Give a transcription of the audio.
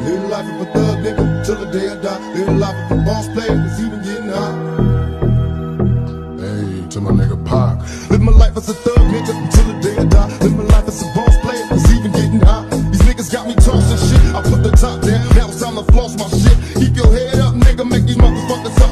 Live life of a thug nigga till the day I die. Live life of a boss player was even getting high. Hey, to my nigga Pac. Live my life as a thug nigga till the day I die. Live my life as a boss player was even getting high. These niggas got me tossing shit. I put the top down. Now it's time to floss my shit. Keep your head up, nigga. Make these motherfuckers up.